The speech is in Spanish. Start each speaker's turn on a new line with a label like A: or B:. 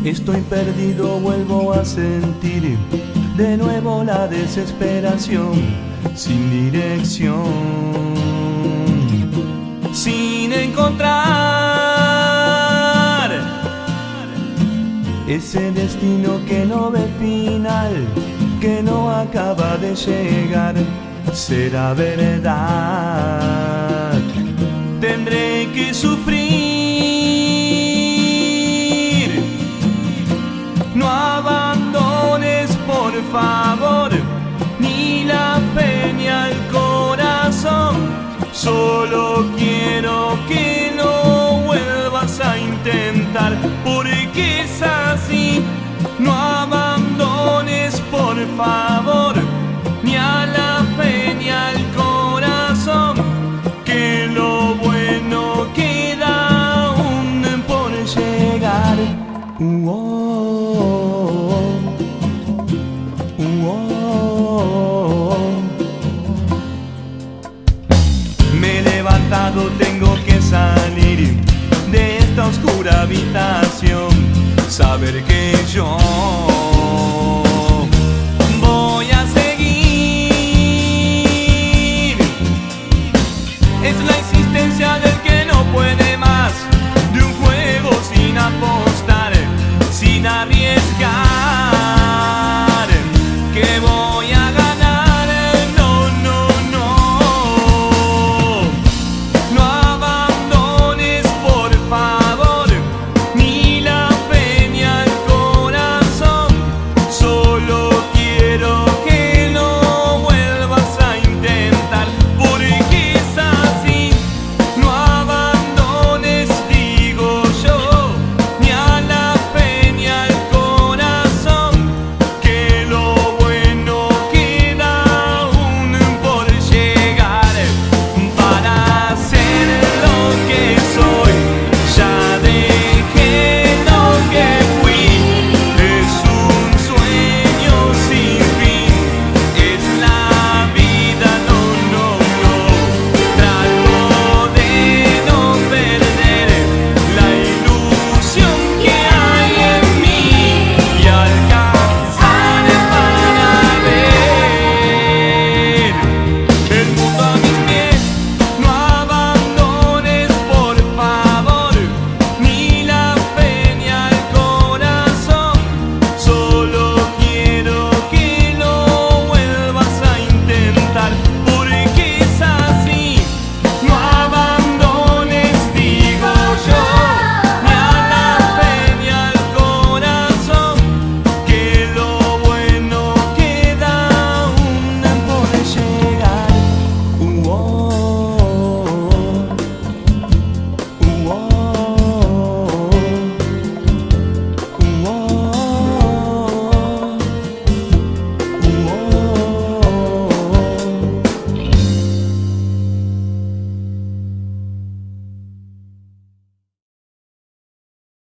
A: Estoy perdido, vuelvo a sentir de nuevo la desesperación, sin dirección, sin encontrar ese destino que no ve final, que no acaba de llegar. Será verdad, tendré que sufrir. No abandones, por favor, ni la fe ni al corazón. Solo quiero que no vuelvas a intentar, porque es así. No abandones, por favor, ni a la fe ni al corazón, que lo bueno queda aún por llegar. Me he levantado, tengo que salir de esta oscura habitación, saber que yo